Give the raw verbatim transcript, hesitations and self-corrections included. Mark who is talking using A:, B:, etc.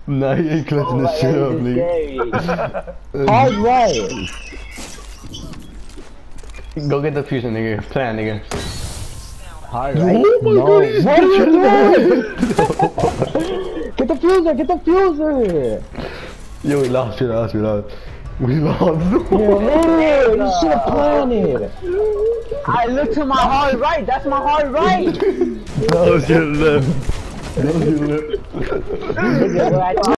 A: Nah, he ain't clutching
B: Oh,
A: this shit up,
B: that
A: nigga.
B: Hard right.
A: Go get the fusion, nigga. Plan, nigga.
B: Hard right.
A: Oh my
B: no.
A: god, he's
B: What
A: bitching
B: is Get the fuser, get the fuser.
A: Yo, we lost, we lost, we lost. We lost.
B: Yeah, you should have planned it. I look to my hard right, that's my hard right.
A: That was your left. That was your left.